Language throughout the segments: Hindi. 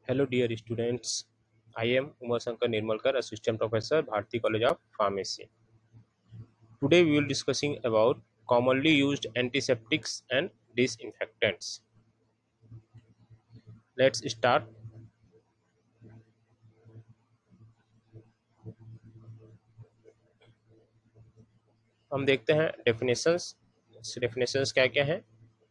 Hello dear students, I am Umar Shankar Nirmalkar, Assistant Professor, Bharati College of Pharmacy. Today we will discussing about commonly used antiseptics and disinfectants. Let's start. हम देखते हैं डेफिनेशंस क्या क्या है.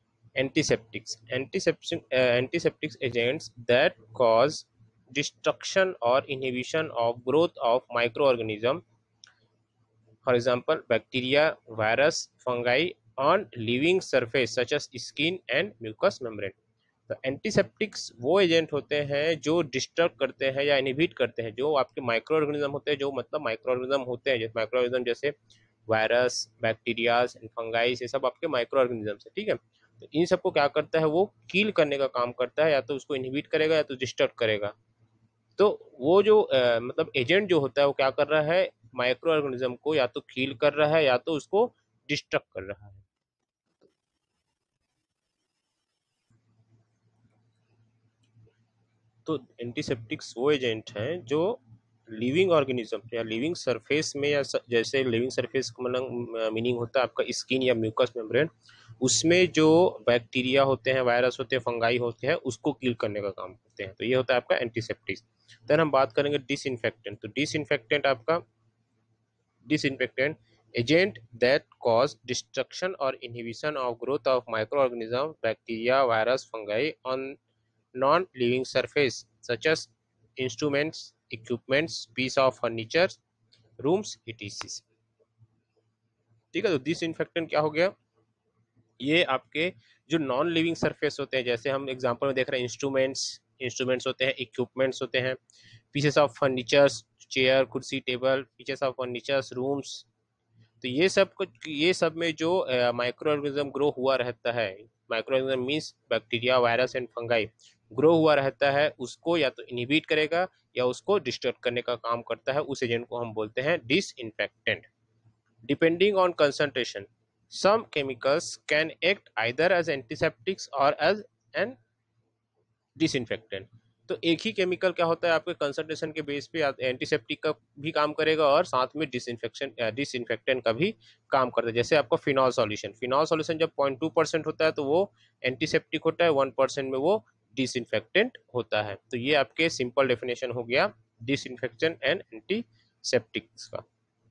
Antiseptics agents that cause destruction or inhibition of growth of microorganism, for example bacteria, virus, fungi on living surface such as skin and mucous membrane. तो एंटीसेप्टिक्स वो एजेंट होते हैं जो डिस्टर्ब करते हैं या इनहिबिट करते हैं जो आपके माइक्रो ऑर्गेनिज्म होते हैं, जो मतलब माइक्रो ऑर्गेनिज्म होते हैं, जैसे माइक्रो ऑर्गेनिज्म जैसे वायरस, बैक्टीरियाज एंड फंगाइस, ये सब आपके माइक्रो ऑर्गेनिज्म है. ठीक है, तो इन सबको क्या करता है, वो कील करने का काम करता है, या तो उसको इनहिबिट करेगा या तो डिस्टर्ब करेगा. तो वो जो मतलब एजेंट जो होता है वो क्या कर रहा है, माइक्रो ऑर्गेनिज्म को या तो कील कर रहा है या तो उसको डिस्टर्ब कर रहा है. तो एंटीसेप्टिक्स वो एजेंट हैं जो लिविंग ऑर्गेनिज्म या लिविंग सरफेस में, या जैसे लिविंग सरफेस का मतलब मीनिंग होता है आपका स्किन या म्यूकस मेम्ब्रेन, उसमें जो बैक्टीरिया होते हैं, वायरस होते हैं, फंगाई होते हैं, उसको किल करने का काम करते हैं. तो ये होता है आपका एंटीसेप्टिक्स. देन हम बात करेंगे डिसइंफेक्टेंट. तो disinfectant agent that cause destruction or inhibition of growth of microorganism, bacteria, virus, fungi on non-living surface such as instruments, equipments, piece of furniture, rooms, etc. ठीक है, तो डिसइंफेक्टेंट क्या हो गया, ये आपके जो नॉन लिविंग सरफेस होते हैं, जैसे हम एग्जांपल में देख रहे हैं इंस्ट्रूमेंट्स होते हैं, इक्विपमेंट्स होते हैं, पीसेस ऑफ फर्नीचर्स, चेयर, कुर्सी, table, pieces of furnitures, rooms. तो ये सब में जो माइक्रो ऑर्गेनिज्म ग्रो हुआ रहता है, micro organism means bacteria, virus and fungi, grow हुआ रहता है, उसको या तो इनहिबिट करेगा या उसको डिस्टर्ब करने का काम करता है. उस एजेंट को हम बोलते हैं disinfectant. Depending on concentration, some chemicals can act either as antiseptics or as an disinfectant. तो एक ही केमिकल क्या होता है, आपके कंसंट्रेशन के बेस पे एंटीसेप्टिक का भी काम करेगा और साथ में डिसइंफेक्टेंट का भी काम करता है. जैसे आपका फिनॉल सॉल्यूशन जब 0.2% होता है तो वो एंटीसेप्टिक होता है, 1% में वो डिसइंफेक्टेंट होता है. तो ये आपके सिंपल डेफिनेशन हो गया डिसइंफेक्टेंट एंड एंटीसेप्टिक्स का.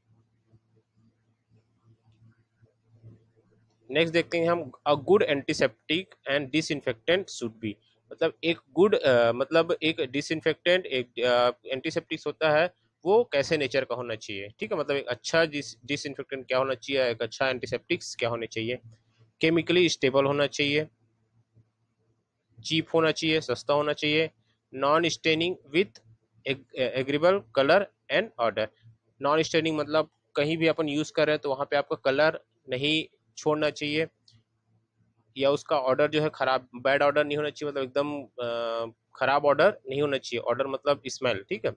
नेक्स्ट देखते हैं हम, a good antiseptic and disinfectant should be. मतलब एक गुड मतलब एक डिसइंफेक्टेंट, एक एंटीसेप्टिक्स होता है, वो कैसे नेचर का होना चाहिए. ठीक है, मतलब एक अच्छा डिसइंफेक्टेंट क्या होना चाहिए, एक अच्छा एंटीसेप्टिक्स क्या होने चाहिए. केमिकली स्टेबल होना चाहिए, चीप होना चाहिए, सस्ता होना चाहिए, non staining with agreeable colour and odour. Non staining मतलब कहीं भी अपन यूज कर रहे हैं तो वहां पे आपका कलर नहीं छोड़ना चाहिए, या उसका ऑर्डर जो है खराब, बैड ऑर्डर नहीं होना चाहिए, मतलब एकदम खराब ऑर्डर नहीं होना चाहिए. ऑर्डर मतलब स्मेल. ठीक है.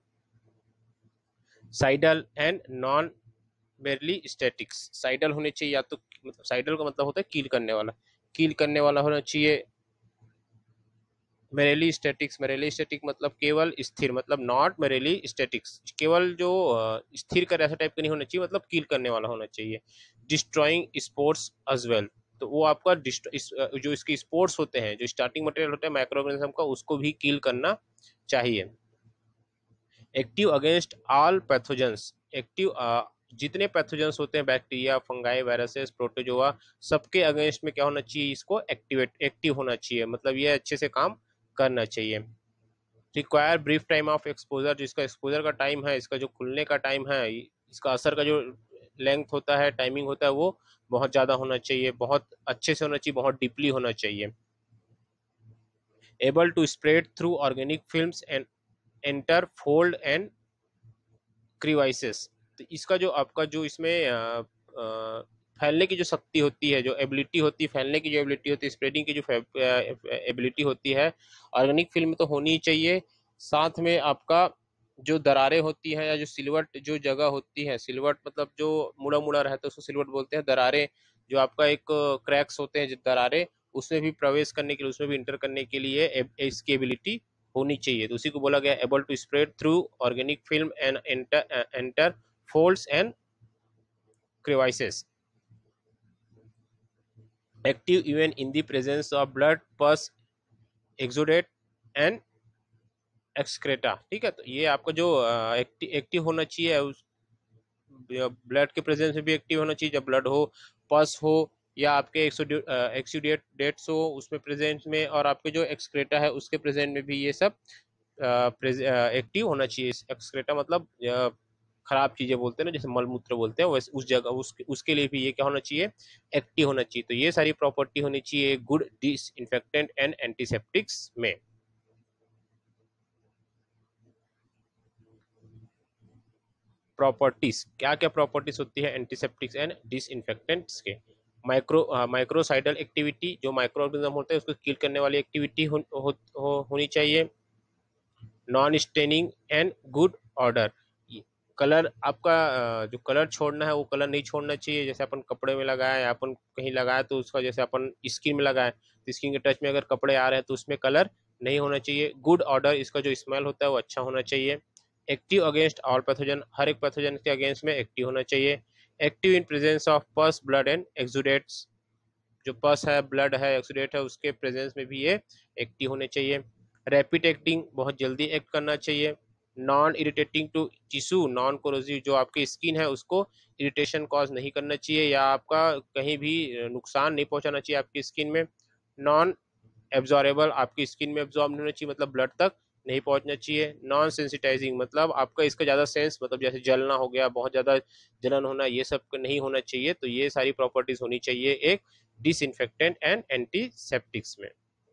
Cidal and non barely statics. Cidal होने चाहिए, या तो मतलब साइडल का मतलब होता है कील करने वाला होना चाहिए. मेरेली स्टैटिक मतलब केवल स्थिर, मतलब नॉट मेरेली स्टैटिक्स, केवल जो स्थिर कर ऐसा टाइप का नहीं होना चाहिए, मतलब कील करने वाला होना चाहिए. Destroying spores as well. तो वो आपका जो इसके स्पोर्ट्स होते हैं, जो स्टार्टिंग मटेरियल होता है माइक्रो ऑर्गेनिज्म का, उसको भी कील करना चाहिए. Active against all pathogens. Active जितने पैथोजेंस होते हैं, बैक्टीरिया, फंगाई, वायरसेस, प्रोटोजोआ, सबके अगेंस्ट में क्या होना चाहिए, इसको एक्टिव होना चाहिए, मतलब ये अच्छे से काम करना चाहिए. Require brief time of exposure. जिसका एक्सपोजर का टाइम है, इसका जो खुलने का टाइम है, इसका असर का जो लेंथ होता है, टाइमिंग होता है, वो बहुत ज़्यादा होना चाहिए, बहुत अच्छे से होना चाहिए, बहुत डीपली होना चाहिए. Able to spread through organic films and enter folds and crevices. तो इसका जो आपका जो इसमें फैलने की जो शक्ति होती है, जो एबिलिटी होती है, फैलने की जो एबिलिटी होती है, स्प्रेडिंग की जो एबिलिटी होती है, ऑर्गेनिक फिल्म तो होनी ही चाहिए. साथ में आपका जो दरारें होती हैं, या जो सिलवट जो जगह होती है, सिलवट मतलब जो मुड़ा मुड़ा रहता है उसको सिलवट बोलते हैं. दरारें जो आपका एक क्रैक्स होते हैं, जो दरारें, उसमें भी प्रवेश करने के लिए, उसमें भी इंटर करने के लिए इसकी एबिलिटी होनी चाहिए, तो उसी को बोला गया able to spread through organic film and enter folds and crevices, active even in the presence of blood, pus, exudate and excreta. ठीक है, तो ये आपका जो एक्टिव होना चाहिए, उस ब्लड के प्रेजेंस में भी एक्टिव होना चाहिए, जब ब्लड हो, पस हो, या आपके एक्सुडेट्स हो उसमें प्रेजेंट में, और आपके जो एक्सक्रेटा है उसके प्रेजेंट में भी ये सब एक्टिव होना चाहिए। एक्सक्रेटा मतलब खराब चीजें बोलते हैं ना, जैसे मलमूत्र बोलते हैं, वैसे उस जगह उसके लिए भी ये क्या होना चाहिए, एक्टिव होना चाहिए। तो ये सारी प्रॉपर्टी होनी चाहिए गुड डिसइंफेक्टेंट एंड एंटीसेप्टिक्स में। प्रॉपर्टीज, क्या क्या प्रॉपर्टीज होती है एंटीसेप्टिक्स एंड डिसइंफेक्टेंट्स के? माइक्रोसाइडल एक्टिविटी, जो माइक्रो ऑर्गेनिज्म होते हैं उसको किल करने वाली एक्टिविटी होनी चाहिए। Non staining and good odour, colour आपका जो कलर छोड़ना है वो कलर नहीं छोड़ना चाहिए, जैसे अपन कपड़े में लगाए या अपन कहीं लगाए तो उसका, जैसे अपन स्किन में लगाए तो स्किन के टच में अगर कपड़े आ रहे हैं तो उसमें कलर नहीं होना चाहिए। गुड ऑर्डर, इसका जो स्मेल होता है वो अच्छा होना चाहिए। एक्टिव अगेंस्ट ऑल पैथोजन, हर एक पैथोजन के अगेंस्ट में एक्टिव होना चाहिए। Active in presence of pus, blood and exudates, जो पस है, ब्लड है, एक्सुडेट है, उसके प्रेजेंस में भी ये एक्टिव होने चाहिए। रैपिड एक्टिंग, बहुत जल्दी एक्ट करना चाहिए। Non irritating to tissue, non corrosive, जो आपकी स्किन है उसको इरिटेशन कॉज नहीं करना चाहिए या आपका कहीं भी नुकसान नहीं पहुंचाना चाहिए आपकी स्किन में। नॉन एब्जॉर्बेबल, आपकी स्किन में एब्जॉर्ब नहीं होना चाहिए, मतलब ब्लड तक नहीं पहुंचना चाहिए। नॉन सेंसिटाइजिंग, मतलब आपका इसका ज़्यादा सेंस, मतलब जैसे जलना हो गया, बहुत ज़्यादा जलन होना, ये सब नहीं होना चाहिए। तो ये सारी प्रॉपर्टीज होनी चाहिए एक डिसइंफेक्टेंट एंड एंटीसेप्टिक्स में।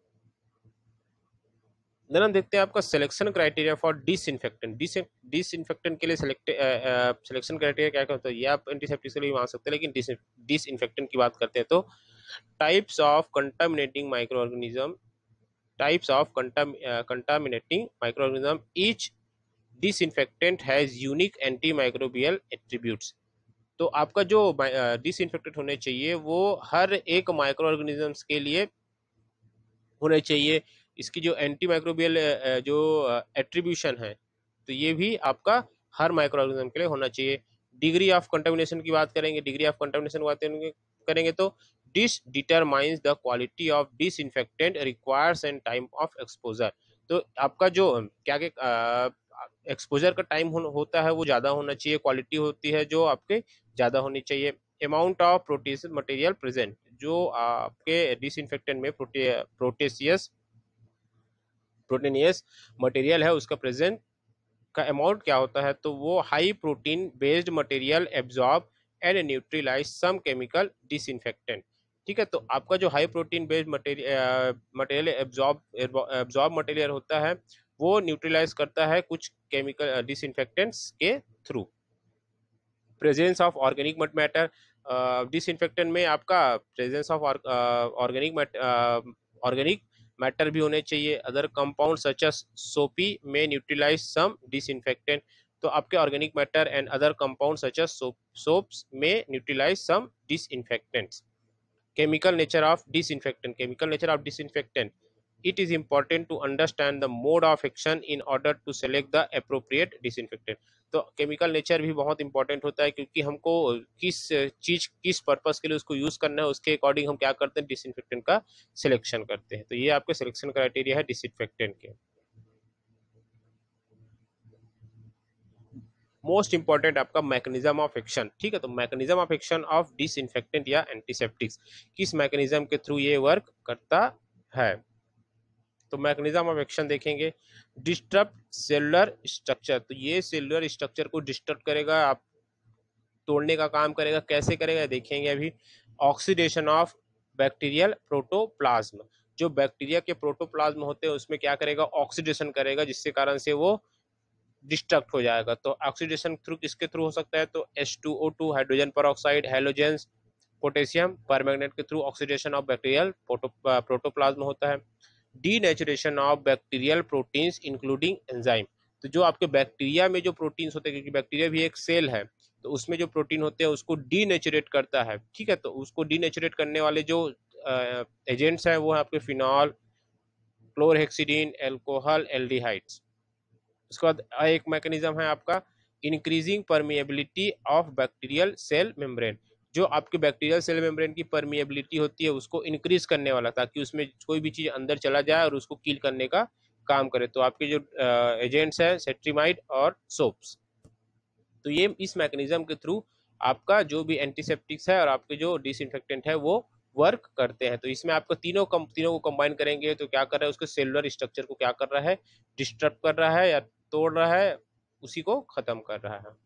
देन हम देखते हैं आपका selection criteria for disinfectant. Disinfectant के लिए सिलेक्शन क्राइटेरिया क्या क्या होता है, ये आप एंटीसेप्टिक्स के लिए मान सकते हैं, लेकिन डिसइंफेक्टेंट की बात करते हैं तो types of contaminating micro organism, types of contaminating microorganism, each disinfectant has unique antimicrobial attributes। तो आपका जो डिसइंफेक्टेंट होने चाहिए वो हर एक माइक्रो ऑर्गेनिजम्स के लिए होने चाहिए, इसकी जो एंटी माइक्रोबियल जो एट्रीब्यूशन है तो ये भी आपका हर माइक्रो ऑर्गेनिज्म के लिए होना चाहिए। डिग्री ऑफ कंटामिनेशन की बात करेंगे, डिग्री ऑफ कंटामिनेशन की बात करेंगे तो this determines the quality of disinfectant requires and time of exposure. तो आपका जो क्या एक्सपोजर का टाइम होता है वो ज़्यादा होना चाहिए, क्वालिटी होती है जो आपके ज़्यादा होनी चाहिए। Amount of proteinaceous material present, जो आपके डिसइंफेक्टेंट में प्रोटीनियस मटेरियल है उसका प्रेजेंट का अमाउंट क्या होता है, तो वो high protein based material absorb and neutralise some chemical disinfectant. ठीक है, तो आपका जो high protein based material absorb material होता है वो न्यूट्रलाइज करता है कुछ केमिकल डिसइंफेक्टेंट्स के थ्रू। Presence of organic matter, disinfectant में आपका प्रेजेंस ऑफ ऑर्गेनिक मैटर भी होने चाहिए। अदर कंपाउंड सच एज सोपी में न्यूट्रलाइज सम डिसइंफेक्टेंट, तो आपके organic matter and other compound such as soaps में neutralize some disinfectants. chemical nature of disinfectant, it is important to understand the mode of action in order to select the appropriate disinfectant। तो केमिकल नेचर भी बहुत इंपॉर्टेंट होता है, क्योंकि हमको किस पर्पस के लिए उसको यूज करना है उसके अकॉर्डिंग हम क्या करते हैं, डिसइंफेक्टेंट का सिलेक्शन करते हैं। तो ये आपके सिलेक्शन क्राइटेरिया है डिसइंफेक्टेंट के। मोस्ट इंपॉर्टेंट आपका मैकेनिज्म ऑफ एक्शन। ठीक है, तो mechanism of action of disinfectant या एंटीसेप्टिक्स, किस मैकेनिज्म के थ्रू ये वर्क करता है। तो मैकेनिज्म ऑफ एक्शन देखेंगे, डिस्टर्ब सेलुलर स्ट्रक्चर, तो ये सेलुलर स्ट्रक्चर को डिस्टर्ब करेगा, आप तोड़ने का काम करेगा। कैसे करेगा देखेंगे अभी। ऑक्सीडेशन ऑफ बैक्टीरियल प्रोटोप्लाज्म, जो बैक्टीरिया के प्रोटोप्लाज्म होते हैं उसमें क्या करेगा, ऑक्सीडेशन करेगा, जिसके कारण से वो डिस्ट्रक्ट हो जाएगा। तो ऑक्सीडेशन थ्रू किसके थ्रू हो सकता है, तो H2O2 hydrogen peroxide, halogens, potassium permanganate के through oxidation of bacterial protoplasm होता है। Denaturation of bacterial proteins including enzyme, तो जो आपके बैक्टीरिया में जो प्रोटीन्स होते हैं, क्योंकि बैक्टीरिया भी एक सेल है, तो उसमें जो प्रोटीन होते हैं उसको डीनेचुरेट करता है। ठीक है, तो उसको डीनेचुरेट करने वाले जो एजेंट्स हैं वो है आपके फिनॉल, क्लोरहेक्सिडीन, एल्कोहल, एल्डिहाइड्स। उसके बाद एक मैकेनिज्म है आपका increasing permeability of bacterial cell membrane. जो आपके बैक्टीरियल सेल मेम्ब्रेन की परमिएबिलिटी होती है उसको इंक्रीज करने वाला, ताकि उसमें कोई भी चीज अंदर चला जाए और उसको कील करने का काम करे। तो आपके जो एजेंट्स हैं सेट्रीमाइड और सोप्स, तो ये इस मैकेनिज्म के थ्रू आपका जो भी एंटीसेप्टिक्स है और आपके जो डिसइंफेक्टेंट है वो वर्क करते हैं। तो इसमें आपको तीनों को कंबाइन करेंगे तो क्या कर रहा है, उसके सेलुलर स्ट्रक्चर को क्या कर रहा है, डिस्टर्ब कर रहा है या तोड़ रहा है, उसी को खत्म कर रहा है।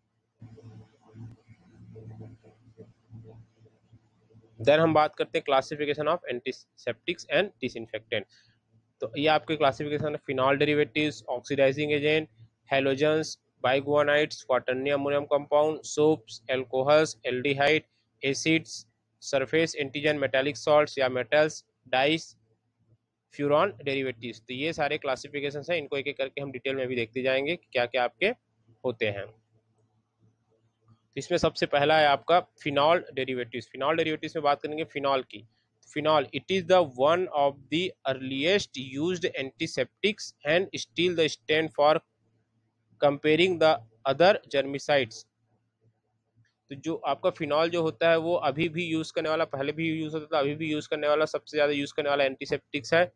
देन हम बात करते हैं classification of antiseptics and disinfectant. तो ये आपके क्लासिफिकेशन है phenol derivatives, oxidizing agent, halogens, biguanides, quaternary ammonium compound, soaps, alcohols, aldehyde, acids, surface antigen metallic salts या मेटल्स, डाइस, फ्यूरॉन डेरिवेटिव्स। तो ये सारे क्लासिफिकेशन हैं, इनको एक एक करके हम डिटेल में भी देखते जाएंगे कि क्या क्या आपके होते हैं। तो इसमें सबसे पहला है आपका फिनॉल डेरिवेटिव्स। फिनॉल डेरिवेटिव्स में बात करेंगे फिनॉल की। Phenol, it is the one of the earliest used antiseptics and still the stand for comparing the other germicides. तो जो आपका फिनॉल जो होता है वो अभी भी यूज करने वाला, पहले भी यूज होता था, अभी भी यूज करने वाला, सबसे ज्यादा यूज करने वाला एंटीसेप्टिक्स है।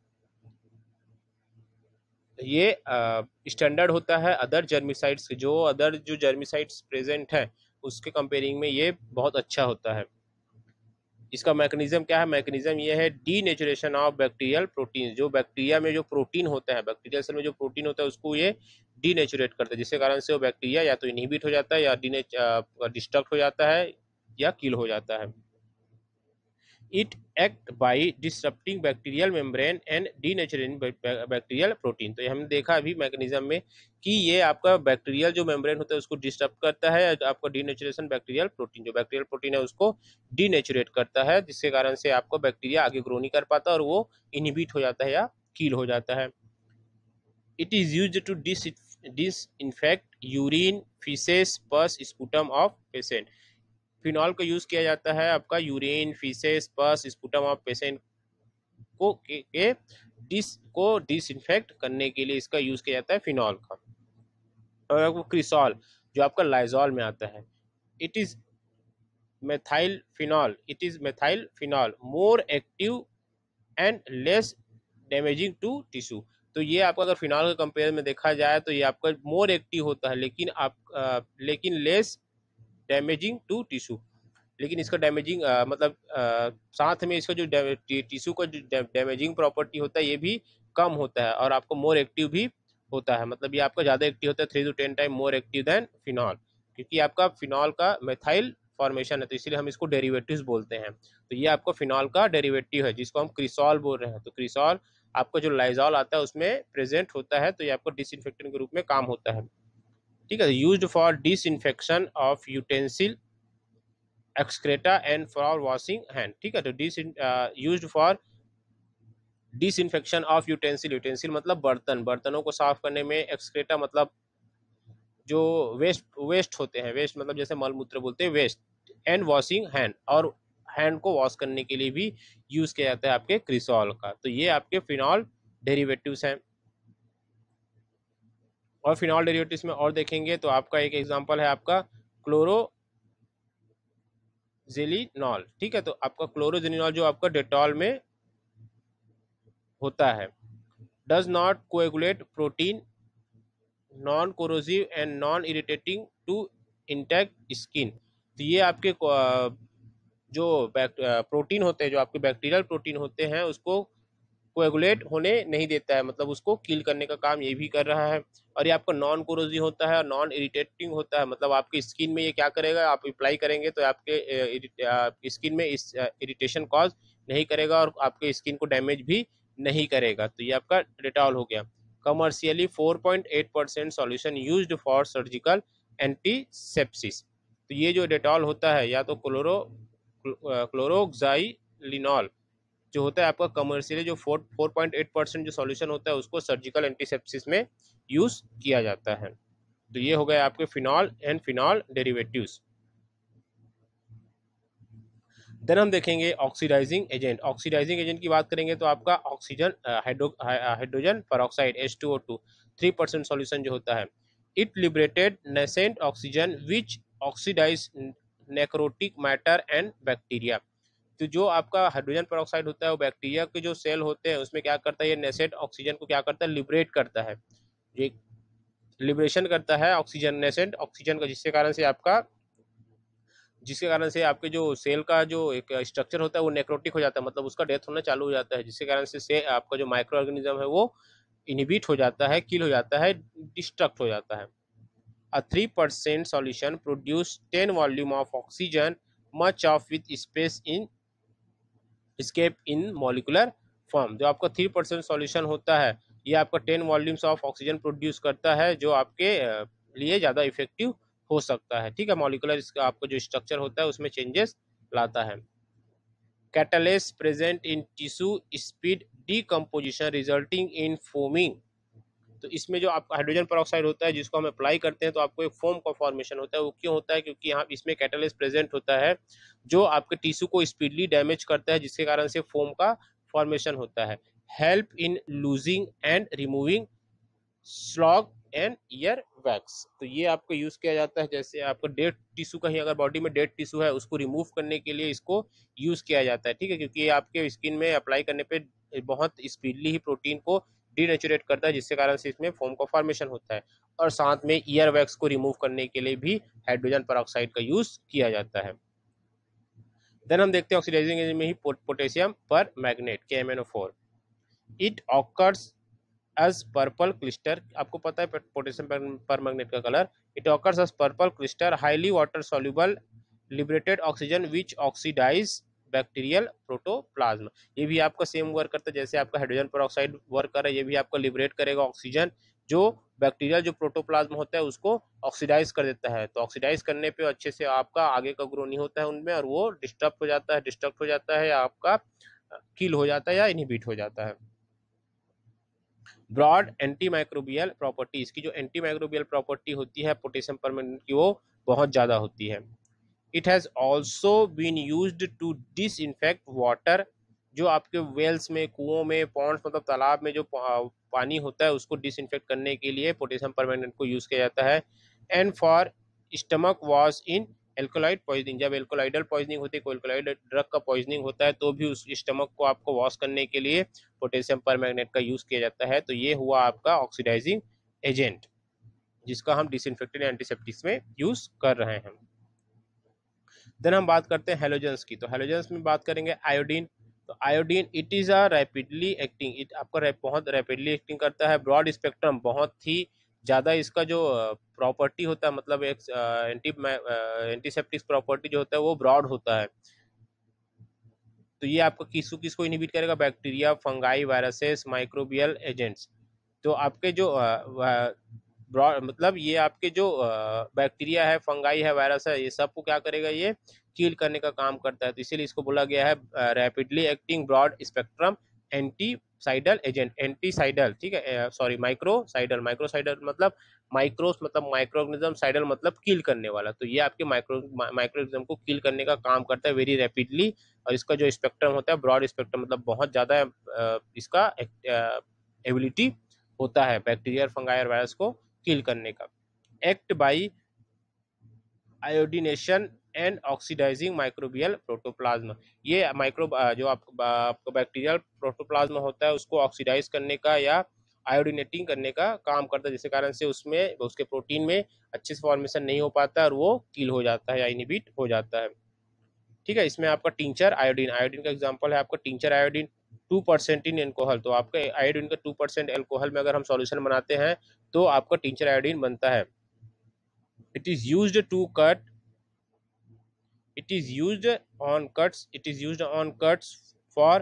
ये स्टैंडर्ड होता है अदर जर्मिसाइड्स, जो अदर जो जर्मिसाइड्स प्रेजेंट है उसके कंपेयरिंग में ये बहुत अच्छा होता है। इसका मैकेनिज्म क्या है, मैकेनिज्म ये है डीनेचुरेशन ऑफ बैक्टीरियल प्रोटीन। जो बैक्टीरिया में जो प्रोटीन होता है, बैक्टीरियल सेल में जो प्रोटीन होता है उसको ये डीनेचुरेट करता है, जिसके कारण से वो बैक्टीरिया या तो इनहिबिट हो जाता है या डिस्ट्रक्ट हो जाता है या किल हो जाता है। It act by disrupting bacterial membrane and denaturating bacterial protein. तो ये हमने देखा अभी मैकेनिज्म में कि ये आपका बैक्टीरियल जो मेम्ब्रेन होता है उसको डिस्टर्ब करता है, आपका डीनेचुरेशन बैक्टीरियल प्रोटीन, जो बैक्टीरियल प्रोटीन है उसको डीनेचुरेट करता है, जिसके कारण से आपको बैक्टीरिया आगे ग्रो नहीं कर पाता और वो इनहिबिट हो जाता है या किल हो जाता है। It is used to disinfect urine, faeces, pus, sputum of patient. Phenol का यूज किया जाता है आपका urine, faeces, pus, sputum of patient को डिसइंफेक्ट करने के लिए इसका यूज किया जाता है फिनॉल का। और आपको क्रिसॉल जो आपका लाइजॉल में आता है, it is methyl phenol more active and less damaging to tissue. तो ये आपका अगर फिनॉल के कंपेयर में देखा जाए तो ये आपका मोर एक्टिव होता है, लेकिन लेस डैमेजिंग टू टिश्यू। लेकिन इसका डैमेजिंग साथ में इसका जो टिश्यू का जो डैमेजिंग प्रॉपर्टी होता है ये भी कम होता है, और आपको मोर एक्टिव भी होता है। मतलब ये आपका ज़्यादा एक्टिव होता है, 3 to 10 time more active than phenol, क्योंकि आपका फिनॉल का मेथाइल फॉर्मेशन है, तो इसलिए हम इसको डेरिवेटिव्स बोलते हैं। तो ये आपका फिनॉल का डेरिवेटिव है जिसको हम क्रिसॉल बोल रहे हैं। तो क्रिसॉल आपका जो लाइजॉल आता है उसमें प्रेजेंट होता है, तो ये आपको डिसइंफेक्टेंट के रूप में काम होता है। ठीक है, used for disinfection of utensil, excreta and for washing hand. ठीक है, तो used for disinfection of utensil, utensil मतलब बर्तनों को साफ करने में, एक्सक्रेटा मतलब जो वेस्ट होते हैं, वेस्ट मतलब जैसे मलमूत्र बोलते हैं वेस्ट, एंड वॉशिंग हैंड, और हैंड को वॉश करने के लिए भी यूज किया जाता है आपके क्रिसॉल का। तो ये आपके फिनॉल डेरिवेटिव्स हैं। और फिनॉल डेरिवेटिव्स में और देखेंगे तो आपका एक एग्जांपल है आपका क्लोरोजेनिनॉल। ठीक है, तो आपका क्लोरोजेनिनॉल जो आपका डेटॉल में होता है, does not coagulate protein, non corrosive and non irritating to intact skin. तो ये आपके जो प्रोटीन होते हैं, जो आपके बैक्टीरियल प्रोटीन होते हैं, उसको कोएगुलेट होने नहीं देता है, मतलब उसको किल करने का काम ये भी कर रहा है। और ये आपका नॉन कोरोसिव होता है और नॉन इरिटेटिंग होता है, मतलब आपकी स्किन में ये क्या करेगा, आप अप्लाई करेंगे तो आपके स्किन में इस इरिटेशन कॉज नहीं करेगा और आपके स्किन को डैमेज भी नहीं करेगा। तो ये आपका डेटॉल हो गया। Commercially 4.8% solution used for surgical antisepsis. तो ये जो डेटॉल होता है या तो क्लोरोक्साइलिनॉल जो होता है आपका कमर्शियली, जो 4.8% जो सॉल्यूशन होता है उसको सर्जिकल एंटीसेप्सिस में यूज किया जाता है। तो ये हो गए आपके phenol and phenol derivatives. Then हम देखेंगे ऑक्सीडाइजिंग एजेंट। ऑक्सीडाइजिंग एजेंट की बात करेंगे तो आपका oxygen hydrogen peroxide H2O2 3% solution जो होता है, it liberated nascent oxygen which oxidize necrotic matter and bacteria. तो जो आपका हाइड्रोजन पेरोक्साइड होता है वो बैक्टीरिया के जो सेल होते हैं उसमें क्या करता है, ये नेसेंट ऑक्सीजन को क्या करता है, लिबरेट करता है, ये लिबरेशन करता है ऑक्सीजन, नेसेंट ऑक्सीजन का, जिसके कारण से आपके जो सेल का जो एक स्ट्रक्चर होता है वो नेक्रोटिक हो जाता है, मतलब उसका डेथ होना चालू हो जाता है, जिसके कारण से आपका जो माइक्रो ऑर्गेनिज्म है वो इनहिबिट हो जाता है, किल हो जाता है, डिस्ट्रक्ट हो जाता है। A 3% solution produce 10 volume of oxygen, much of with space in escape in molecular form। जो आपका 3% सॉल्यूशन होता है ये आपका 10 वॉल्यूम्स ऑफ ऑक्सीजन प्रोड्यूस करता है, जो आपके लिए ज़्यादा इफेक्टिव हो सकता है। ठीक है, मॉलिकुलर इसका आपका जो स्ट्रक्चर होता है उसमें चेंजेस लाता है। Catalyst present in tissue speed decomposition resulting in foaming. तो इसमें जो आपका हाइड्रोजन पेरोक्साइड होता है जिसको हम अप्लाई करते हैं तो आपको एक फोम का फॉर्मेशन होता है। वो क्यों होता है, क्योंकि यहाँ इसमें कैटलिस्ट प्रेजेंट होता है जो आपके टिश्यू को स्पीडली डैमेज करता है, जिसके कारण से फोम का फॉर्मेशन होता है। Help in loosing and removing slough and ear wax. तो ये आपको यूज किया जाता है, जैसे आपको डेड टिश्यू कहीं अगर बॉडी में डेड टिश्यू है उसको रिमूव करने के लिए इसको यूज किया जाता है। ठीक है, क्योंकि ये आपके स्किन में अप्लाई करने पे बहुत स्पीडली ही प्रोटीन को डीनेचुरेट करता है, जिसके कारण से इसमें फोम का फॉर्मेशन होता है। और साथ में ईयर वैक्स को रिमूव करने के लिए भी हाइड्रोजन पेरोक्साइड का यूज किया जाता है। देन हम देखते हैं ऑक्सीडाइजिंग एजेंट में ही potassium permanganate KMnO4। It occurs as purple crystal. आपको पता है पोटेशियम पर मैग्नेट का colour. It occurs as purple crystal, highly water soluble, liberated oxygen which oxidize bacterial protoplasm. ये भी आपका सेम वर्क करता है जैसे आपका हाइड्रोजन पेरोक्साइड वर्क कर रहा है, ये भी आपका लिबरेट करेगा ऑक्सीजन, जो बैक्टीरियल जो प्रोटोप्लाज्म होता है उसको ऑक्सीडाइज कर देता है। तो ऑक्सीडाइज करने पे अच्छे से आपका आगे का ग्रो नहीं होता है उनमें, और वो डिस्टर्ब हो जाता है, आपका किल हो जाता है या इनहिबिट हो जाता है। ब्रॉड एंटी माइक्रोबियल प्रॉपर्टी, इसकी जो एंटी माइक्रोबियल प्रॉपर्टी होती है पोटेशियम परमैंगनेट की वो बहुत ज़्यादा होती है। It has also been used to disinfect water. जो आपके वेल्स में, कुओं में, पॉन्ड्स मतलब तालाब में जो पानी होता है उसको डिसइंफेक्ट करने के लिए पोटेशियम परमैंगनेट को यूज़ किया जाता है। And for stomach wash in alkaloid poisoning, जब एल्कोलाइडल पॉइजनिंग होती है, कोई एल्कोलाइड ड्रग का पॉइजनिंग होता है तो भी उस स्टमक को आपको वॉश करने के लिए पोटेशियम परमैंगनेट का यूज़ किया जाता है। तो ये हुआ आपका ऑक्सीडाइजिंग एजेंट जिसका हम डिसइंफेक्टेंट एंटीसेप्टिक्स में यूज़ कर रहे हैं। देन हम बात करते हैं हेलोजेंस की। तो हेलोजेंस में बात करेंगे आयोडीन। तो iodine it is a rapidly acting, it आपका बहुत रैपिडली एक्टिंग करता है। ब्रॉड स्पेक्ट्रम, बहुत ही ज़्यादा इसका जो प्रॉपर्टी होता है, मतलब एक एंटीसेप्टिक्स प्रॉपर्टी जो होता है वो ब्रॉड होता है। तो ये आपका किसको इनहिबिट करेगा, bacteria, fungi, viruses, microbial agents. तो आपके जो मतलब ये आपके जो बैक्टीरिया है, फंगाई है, वायरस है, ये सबको क्या करेगा, ये किल करने का काम करता है। तो इसीलिए इसको बोला गया है rapidly acting broad spectrum anticidal agent. Anticidal, ठीक है, सॉरी, माइक्रोसाइडल। माइक्रोसाइडल मतलब माइक्रोस मतलब माइक्रोऑर्गेनिज्म, साइडल मतलब किल करने वाला। तो ये आपके माइक्रोऑर्गेनिज्म को किल करने का काम करता है वेरी रैपिडली। और इसका जो स्पेक्ट्रम होता है ब्रॉड स्पेक्ट्रम, मतलब बहुत ज़्यादा इसका एबिलिटी होता है बैक्टीरिया, फंगाई और वायरस को किल करने का। Act by iodination and oxidizing microbial protoplasm. ये माइक्रो जो आपका बैक्टीरियल प्रोटोप्लाज्म होता है उसको ऑक्सीडाइज करने का या आयोडीनेटिंग करने का काम करता है, जिसके कारण से उसमें उसके प्रोटीन में अच्छे से फॉर्मेशन नहीं हो पाता और वो किल हो जाता है या इनहिबिट हो जाता है। ठीक है, इसमें आपका टिंचर आयोडीन, आयोडीन का एग्जांपल है आपका टिंचर आयोडीन 2% इन एल्कोहल। तो आपका आयोडीन का 2% एल्कोहल में अगर हम सॉल्यूशन बनाते हैं तो आपका टिंचर आयोडीन बनता है। It is used to cut, it is used on cuts for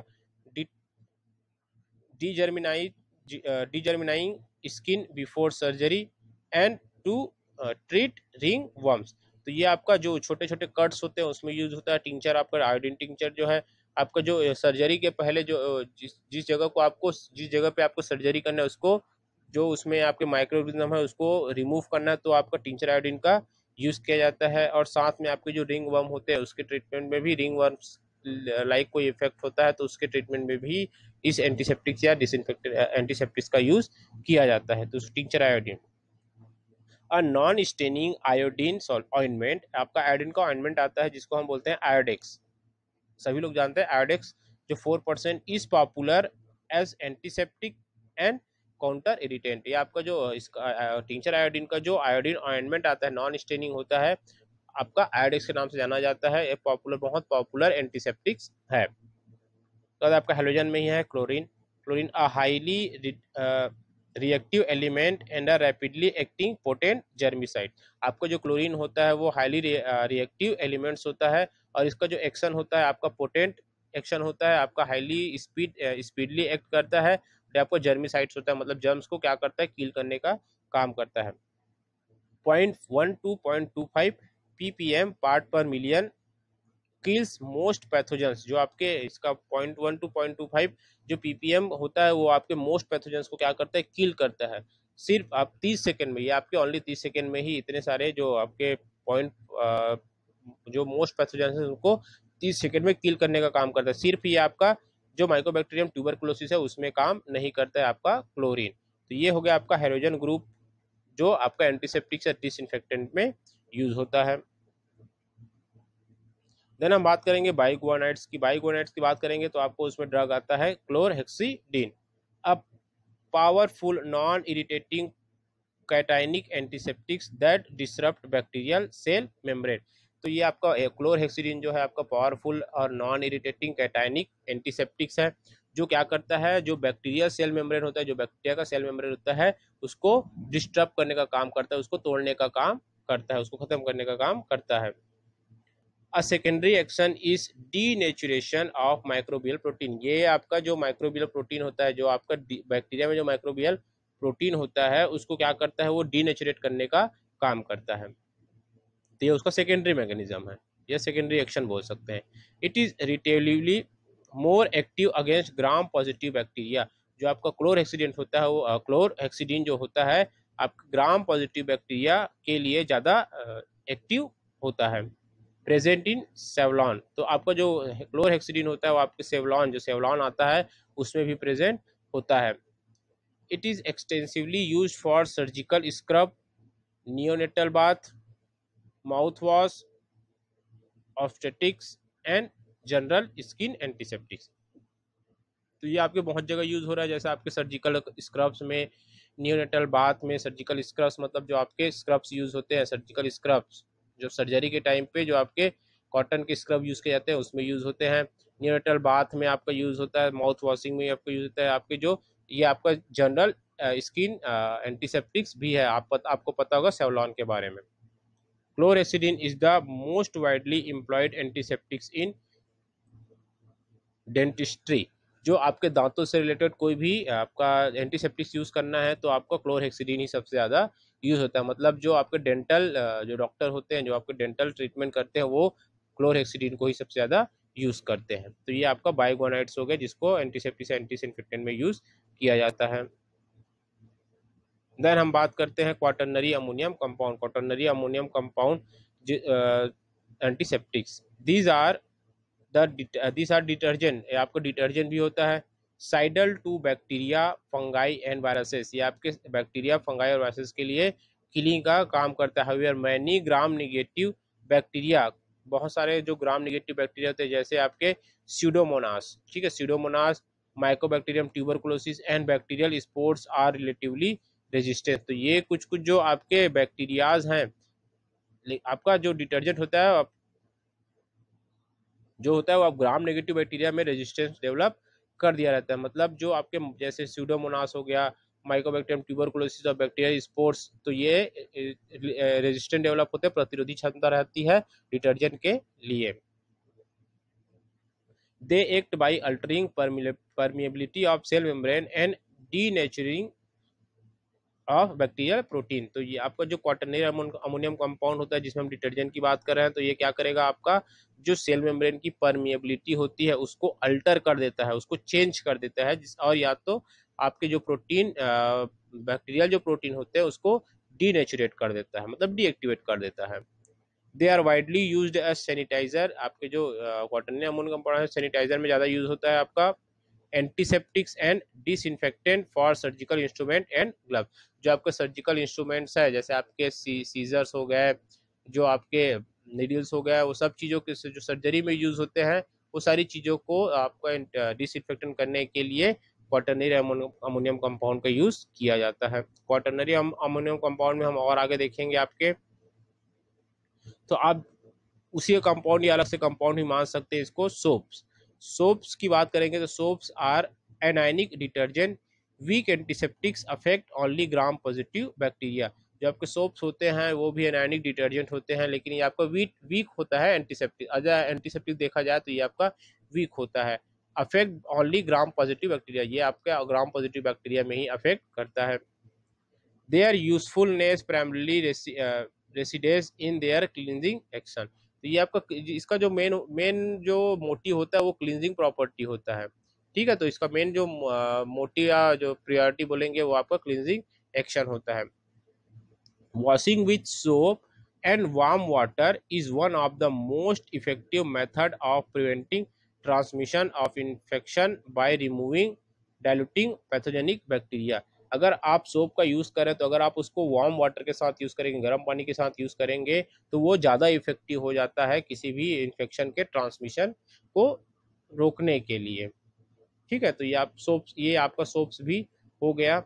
degerminating skin before surgery and to treat ringworms। तो ये आपका जो छोटे छोटे कट्स होते हैं उसमें यूज होता है टिंचर। आपका आयोडीन टिंचर जो है आपका जो सर्जरी के पहले जो जिस जगह पे आपको सर्जरी करना है उसको, जो उसमें आपके माइक्रोऑर्गेनिज्म है उसको रिमूव करना है, तो आपका टिंचर आयोडीन का यूज़ किया जाता है। और साथ में आपके जो रिंग वर्म होते हैं उसके ट्रीटमेंट में भी रिंग वर्म्स लाइक कोई इफेक्ट होता है तो उसके ट्रीटमेंट में भी इस एंटीसेप्टिक्स या डिसइंफेक्टेंट एंटीसेप्टिक्स का यूज किया जाता है। तो tincture iodine, a non staining iodine ointment, आपका आयोडीन का ऑइंटमेंट आता है जिसको हम बोलते हैं आयोडेक्स, सभी लोग जानते हैं आयोडेक्स, जो 4% is popular as antiseptic and counter irritant. ये आपका जो इसका टिंचर आयोडीन का जो आयोडीन ऑइंटमेंट आता है नॉन स्टेनिंग होता है, आपका आयोडेक्स के नाम से जाना जाता है। ये पॉपुलर, बहुत पॉपुलर एंटीसेप्टिक्स है। तो आपका हेलोजन में ही है chlorine, chlorine a highly reactive element and a rapidly acting potent germicide. आपका जो क्लोरीन होता है वो हाईली रिएक्टिव एलिमेंट्स होता है और इसका जो एक्शन होता है आपका पोटेंट एक्शन होता है, आपका हाईली स्पीडली एक्ट करता है, और आपको जर्मिसाइड्स होता है, मतलब जर्म्स को क्या करता है, किल करने का काम करता है। 0.1 to 0.25 ppm part per million kills most pathogens. जो आपके इसका 0.1 to 0.25 जो ppm होता है वो आपके मोस्ट पैथोजेंस को क्या करता है, किल करता है। सिर्फ आप 30 सेकंड में, ये आपके ओनली 30 सेकंड में ही इतने सारे जो आपके पॉइंट जो मोस्ट पैथोजेंस है उनको 30 सेकंड में किल करने का काम करता है। सिर्फ ये आपका जो माइकोबैक्टीरियम ट्यूबरकुलोसिस है उसमें काम नहीं करता है आपका क्लोरीन। तो ये हो गया आपका हेलोजन ग्रुप जो आपका एंटीसेप्टिक या डिसइंफेक्टेंट में यूज होता है। देन हम बात करेंगे बाइगुआनाइड्स की। बाइगुआनाइड्स की बात करेंगे तो आपको उसमें ड्रग आता है क्लोरहेक्सिडिन, अब powerful non irritating cationic antiseptics that disrupt bacterial cell membrane. तो ये आपका क्लोरहेक्सिडिन जो है आपका पावरफुल और नॉन इरिटेटिंग कैटाइनिक एंटीसेप्टिक्स है, जो क्या करता है, जो बैक्टीरियल सेल मेम्ब्रेन होता है, जो बैक्टीरिया का सेल मेम्ब्रेन होता है उसको डिस्टर्ब करने का काम करता है, उसको तोड़ने का काम करता है, उसको खत्म करने का काम करता है। A secondary action is denaturation of microbial protein. ये आपका जो माइक्रोबियल प्रोटीन होता है, जो आपका बैक्टीरिया में जो माइक्रोबियल प्रोटीन होता है उसको क्या करता है, वो डीनेचुरेट करने का काम करता है। तो ये उसका सेकेंडरी मैकेनिज्म है, या सेकेंडरी एक्शन बोल सकते हैं। It is relatively more active against gram positive bacteria. जो आपका क्लोरहेक्सिडेंट होता है वो क्लोरहेक्सिडिन जो होता है आपका ग्राम पॉजिटिव बैक्टीरिया के लिए ज़्यादा एक्टिव होता है। प्रेजेंट इन सेवलॉन, तो आपका जो क्लोरहेक्सिडिन होता है वो आपके सेवलॉन, जो सेवलॉन आता है उसमें भी प्रेजेंट होता है। It is extensively use for surgical scrub, neonatal bath, mouth wash, obstetrics and general skin antiseptics. तो ये आपके बहुत जगह यूज हो रहा है, जैसे आपके सर्जिकल स्क्रब्स में, नियोनेटल बाथ में। सर्जिकल स्क्रब्स मतलब जो आपके स्क्रब्स यूज होते हैं, सर्जिकल स्क्रब्स जो सर्जरी के टाइम पे जो आपके कॉटन के स्क्रब यूज किए जाते हैं उसमें यूज होते हैं। नियोनेटल बाथ में आपका यूज होता है, माउथ वॉशिंग में आपका यूज होता है। आपके जो ये आपका जनरल स्किन एंटीसेप्टिक्स भी है, आपको पता होगा सेवलॉन के बारे में। Chlorhexidine is the most widely employed antiseptics in dentistry. जो आपके दांतों से रिलेटेड कोई भी आपका एंटीसेप्टिक्स यूज करना है तो आपका क्लोरहेक्सिडिन ही सबसे ज़्यादा यूज होता है। मतलब जो आपके डेंटल जो डॉक्टर होते हैं, जो आपके डेंटल ट्रीटमेंट करते हैं वो क्लोरहेक्सिडिन को ही सबसे ज़्यादा यूज करते हैं। तो ये आपका बाइगोनाइड्स हो गया जिसको एंटीसेप्टिक एंटीडिसइंफेक्टेंट में यूज किया जाता है। देन हम बात करते हैं quaternary ammonium compound. Quaternary ammonium compound antiseptics, these are detergent, आपका डिटर्जेंट भी होता है। Cidal to bacteria, fungi and viruses, ये आपके बैक्टीरिया, फंगाई और वायरसेस के लिए किलिंग का काम करता है। However many gram negative bacteria, बहुत सारे जो ग्राम निगेटिव बैक्टीरिया होते हैं जैसे आपके स्यूडोमोनास, ठीक है, pseudomonas, mycobacterium tuberculosis and bacterial spores are relatively resistant. तो ये कुछ कुछ जो आपके बैक्टीरियाज हैं, आपका जो डिटर्जेंट होता है जो होता है वो आप ग्राम नेगेटिव बैक्टीरिया में रेजिस्टेंस डेवलप कर दिया रहता है। मतलब जो आपके जैसे स्यूडोमोनास हो गया, माइकोबैक्टीरियम ट्यूबरकुलोसिस और बैक्टीरियल स्पोर्स, तो ये रेजिस्टेंट डेवलप होते हैं, प्रतिरोधी क्षमता रहती है डिटर्जेंट के लिए। They act by altering permeability of cell membrane and denaturing of bacterial protein. तो ये आपका जो क्वाटरनरी अमोनियम कंपाउंड होता है जिसमें हम डिटर्जेंट की बात कर रहे हैं, तो ये क्या करेगा, आपका जो सेल मेम्ब्रेन की परमिएबिलिटी होती है उसको अल्टर कर देता है, उसको चेंज कर देता है, और या तो आपके जो प्रोटीन बैक्टीरियल जो प्रोटीन होते हैं उसको डीनेचुरेट कर देता है, मतलब डीएक्टिवेट कर देता है। They are widely used as sanitizer, आपके जो क्वाटरनरी अमोनियम कंपाउंड है सैनिटाइजर में ज़्यादा यूज होता है आपका। Antiseptics and disinfectant for surgical instrument and glove, जो आपके सर्जिकल इंस्ट्रूमेंट्स है जैसे आपके सीजर्स हो गए, जो आपके नीडल्स हो गए, वो सब चीज़ों के जो सर्जरी में यूज होते हैं, वो सारी चीज़ों को आपका डिसइंफेक्टेंट करने के लिए क्वाटरनरी अमोनियम कंपाउंड का यूज किया जाता है। क्वाटरनरी अमोनियम कंपाउंड में हम और आगे देखेंगे आपके, तो आप उसी कंपाउंड या अलग से कंपाउंड भी मान सकते हैं इसको। सोप्स, सोप्स की बात करेंगे तो soaps are anionic detergent, weak antiseptics affect only gram positive bacteria. जो आपके सोप्स होते हैं वो भी एनायनिक डिटर्जेंट होते हैं, लेकिन ये आपका वीक होता है एंटीसेप्टिक, अगर एंटीसेप्टिक देखा जाए तो ये आपका वीक होता है। Affect only gram positive bacteria, ये आपका ग्राम पॉजिटिव बैक्टीरिया में ही अफेक्ट करता है। Their usefulness primarily resides in their cleansing action, तो ये आपका इसका जो मेन जो मोटिव होता है वो क्लींजिंग प्रॉपर्टी होता है। ठीक है, तो इसका मेन जो मोटिव या जो प्रायोरिटी बोलेंगे वो आपका क्लींजिंग एक्शन होता है। Washing with soap and warm water is one of the most effective method of preventing transmission of infection by removing diluting pathogenic bacteria. अगर आप सोप का यूज़ करें तो अगर आप उसको वार्म वाटर के साथ यूज़ करेंगे, गर्म पानी के साथ यूज़ करेंगे, तो वो ज़्यादा इफेक्टिव हो जाता है किसी भी इन्फेक्शन के ट्रांसमिशन को रोकने के लिए। ठीक है, तो ये आप सोप्स, ये आपका सोप्स भी हो गया।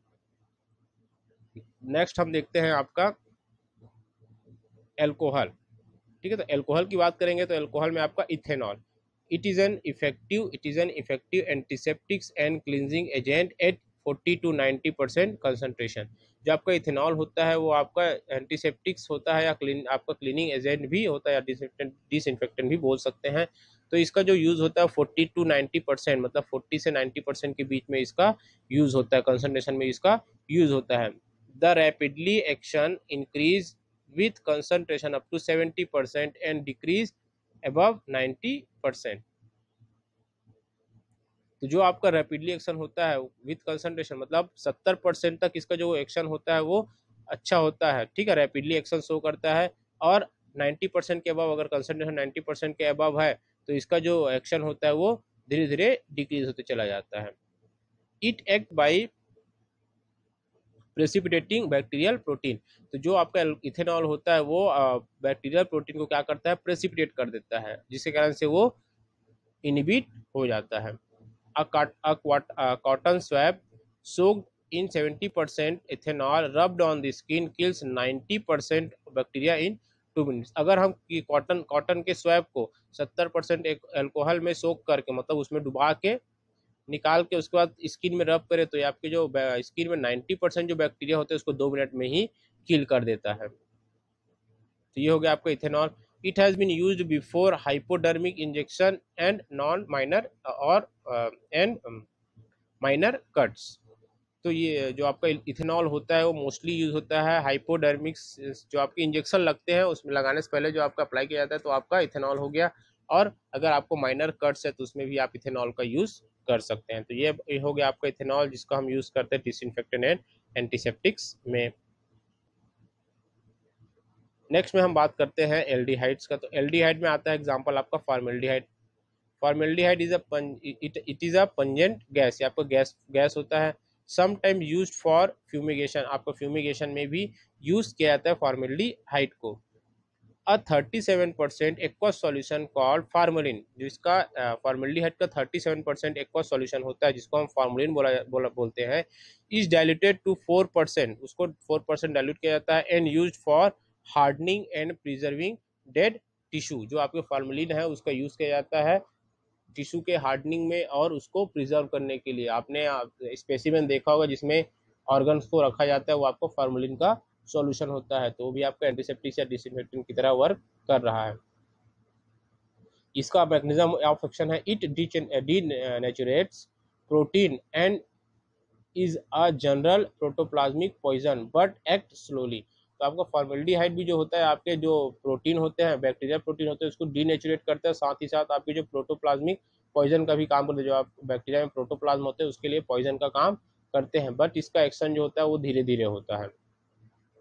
नेक्स्ट हम देखते हैं आपका एल्कोहल। ठीक है, तो एल्कोहल की बात करेंगे तो एल्कोहल में आपका ethanol, it is an effective antiseptics and cleansing agent at 40 to 90% concentration. जो आपका इथेनॉल होता है वो आपका एंटीसेप्टिक्स होता है या आपका क्लीनिंग एजेंट भी होता है या डिसइंफेक्टेंट भी बोल सकते हैं। तो इसका जो यूज़ होता है 40 to 90%, मतलब 40 से 90% के बीच में इसका यूज़ होता है, कंसंट्रेशन में इसका यूज़ होता है। The rapidly action increase with concentration up to 70% and decrease above 90%। तो जो आपका रैपिडली एक्शन होता है विथ कंसंट्रेशन, मतलब 70% तक इसका जो एक्शन होता है वो अच्छा होता है। ठीक है, रैपिडली एक्शन शो करता है, और 90% के अबव, अगर कंसंट्रेशन 90% के अबव है तो इसका जो एक्शन होता है वो धीरे धीरे डिक्रीज होते चला जाता है। It act by precipitating bacterial protein, तो जो आपका इथेनॉल होता है वो बैक्टीरियल प्रोटीन को क्या करता है, प्रेसिपिटेट कर देता है, जिसके कारण से वो इनहिबिट हो जाता है। Cotton swab soaked in 70% ethanol rubbed on the skin kills 90% bacteria in 2 minutes. अगर हम कॉटन के स्वैब को 70% एल्कोहल में सोक करके, मतलब उसमें डुबा के निकाल के उसके बाद स्किन में रब करें, तो ये आपके जो स्किन में 90% जो बैक्टीरिया होते हैं उसको 2 मिनट में ही किल कर देता है। तो ये हो गया आपका ethanol. It has been used before hypodermic injection and non minor और एंड माइनर कट्स। तो ये जो आपका इथेनॉल होता है वो मोस्टली यूज होता है हाइपोडर्मिक्स, जो आपके इंजेक्शन लगते हैं उसमें लगाने से पहले जो आपका अप्लाई किया जाता है, तो आपका इथेनॉल हो गया। और अगर आपको माइनर कट्स है तो उसमें भी आप इथेनॉल का यूज कर सकते हैं। तो ये हो गया आपका इथेनॉल, जिसको हम यूज करते हैं डिसइंफेक्टेंट एंड एंटीसेप्टिक्स में। नेक्स्ट में हम बात करते हैं एल्डिहाइड्स का। तो एल्डिहाइड में आता है एग्जांपल आपका formaldehyde. Formaldehyde it is a pungent gas, आपका गैस होता है। समटाइम यूज्ड फॉर फ्यूमिगेशन, आपका फ्यूमिगेशन में भी यूज किया जाता है फॉर्मेल्डिहाइड को। A 37% aqueous solution called formalin, जिसका फॉर्मेल्डिहाइड का 37% एक्वस सॉल्यूशन होता है, जिसको हम फार्मलिन बोलते हैं, इज डाइल्यूटेड टू 4%, उसको 4% डाइल्यूट किया जाता है, and used for hardening and preserving dead tissue. जो आपके फार्मलिन है उसका यूज किया जाता है टिश्यू के हार्डनिंग में और उसको प्रिजर्व करने के लिए। आपने स्पेसिमेन देखा होगा जिसमें ऑर्गन्स को रखा जाता है, वो आपको फार्मलिन का सॉल्यूशन होता है, तो वो भी आपका एंटीसेप्टिक या डिसइंफेक्टेंट की तरह वर्क कर रहा है। इसका मैकेनिज्म ऑफ एक्शन है, it denatures protein and is a general protoplasmic poison but act slowly. तो आपका फॉर्मेल्डिहाइड भी जो होता है, आपके जो प्रोटीन होते हैं, बैक्टीरिया प्रोटीन होते हैं, उसको डीनेचुरेट करता है, साथ ही साथ आपके जो प्रोटोप्लाज्मिक पॉइजन का भी काम करते हैं। जो आप बैक्टीरिया में प्रोटोप्लाज्म होते हैं उसके लिए पॉइजन का काम करते हैं, बट इसका एक्शन जो होता है वो धीरे धीरे होता है।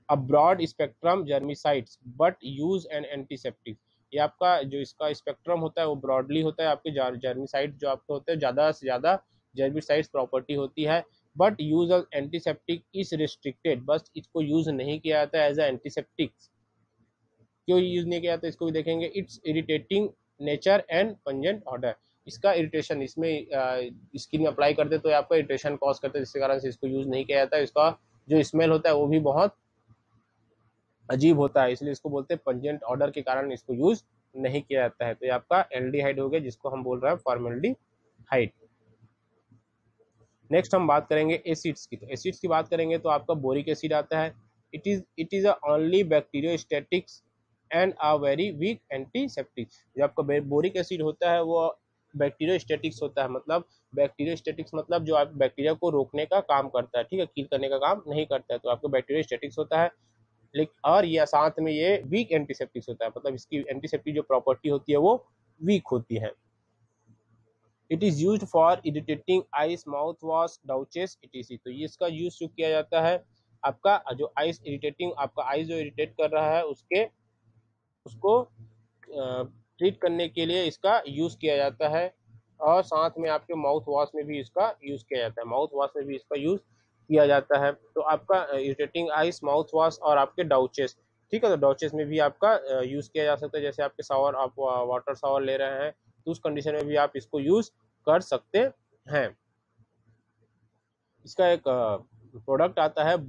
A broad spectrum germicides but use an antiseptic. ये आपका जो इसका स्पेक्ट्रम होता है वो ब्रॉडली होता है, आपके जर्मिसाइड जो आपके होते हैं ज़्यादा से ज़्यादा जर्मिसाइड्स प्रॉपर्टी होती है, but use of antiseptic is restricted, बस इसको यूज नहीं किया जाता है एज ए एंटीसेप्टिक। क्यों यूज नहीं किया जाता इसको भी देखेंगे। It's irritating nature and pungent order, इसका इरिटेशन इसमें स्किन में अप्लाई करते तो आपका इरिटेशन कॉज करते हैं, जिसके कारण से इसको यूज नहीं किया जाता है। इसका जो स्मेल होता है वो भी बहुत अजीब होता है, इसलिए इसको बोलते हैं पंजेंट ऑर्डर के कारण इसको यूज नहीं किया जाता है। तो ये आपका एल्डिहाइड हो गया, जिसको हम बोल रहे हैं फॉर्मेल्डिहाइड। नेक्स्ट हम बात करेंगे एसिड्स की। तो एसिड्स की बात करेंगे तो आपका बोरिक एसिड आता है। It is a only bacteriostatics and a very weak antiseptic. जो आपका बोरिक एसिड होता है वो बैक्टीरियोस्टैटिक्स होता है, मतलब बैक्टीरियोस्टैटिक्स मतलब जो आप बैक्टीरिया को रोकने का काम करता है, ठीक है, किल करने का काम नहीं करता है, तो आपको बैक्टीरियोस्टैटिक्स होता है। लेकिन और ये साथ में ये वीक एंटीसेप्टिक्स होता है, मतलब इसकी एंटीसेप्टिक जो प्रॉपर्टी होती है वो वीक होती है। It is used for irritating eyes, mouth wash, douches etc. तो ये इसका यूज जो किया जाता है, आपका जो आइस इरिटेटिंग, आपका आइस जो इरिटेट कर रहा है उसको ट्रीट करने के लिए इसका यूज किया जाता है। और साथ में आपके माउथ वॉश में भी इसका यूज किया जाता है, माउथ वॉश में भी इसका यूज किया जाता है। तो आपका इरिटेटिंग आइस, माउथ वॉश और आपके डाउचेस, ठीक है, तो डाउचेस में भी आपका यूज किया जा सकता है। जैसे आपके शावर, आप वाटर शावर ले रहे हैं तो उस कंडीशन में भी आप इसको यूज कर सकते हैं। इसका एक प्रोडक्ट आता है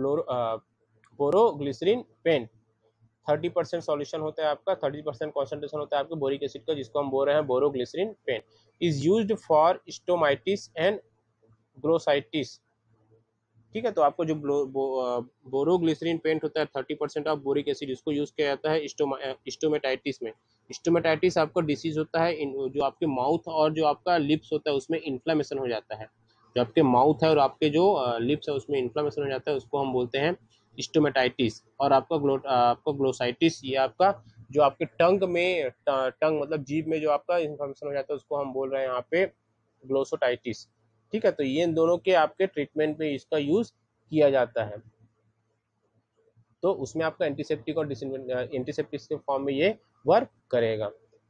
बोरोग्लिसरीन पेंट। 30% सॉल्यूशन होता है आपका, 30% कॉन्सेंट्रेशन होता है आपके बोरिक एसिड का, जिसको हम बोल रहे हैं boroglycerin paint. Is used for stomatitis and glossitis, ठीक है। तो आपको जो बोरोग्लिसरीन पेंट होता है 30% ऑफ बोरिक एसिड, इसको यूज किया जाता है स्टोमेटाइटिस में। स्टोमेटाइटिस आपका डिसीज होता है जो आपके माउथ और जो आपका लिप्स होता है उसमें इन्फ्लामेशन हो जाता है। जो आपके माउथ है और आपके जो लिप्स है उसमें इन्फ्लामेशन हो जाता है, उसको हम बोलते हैं स्टोमेटाइटिस। और आपका ग्लोसाइटिस, ये आपका जो आपके टंग में टंग मतलब जीभ में जो आपका इन्फ्लामेशन हो जाता है उसको हम बोल रहे हैं यहाँ पे ग्लोसोटाइटिस, ठीक है। तो ये इन दोनों के आपके ट्रीटमेंट में इसका यूज किया जाता है। तो उसमें आपका एंटीसेप्टिक और एंटीसेप्टिक के फॉर्म में ये वर्क करेगा।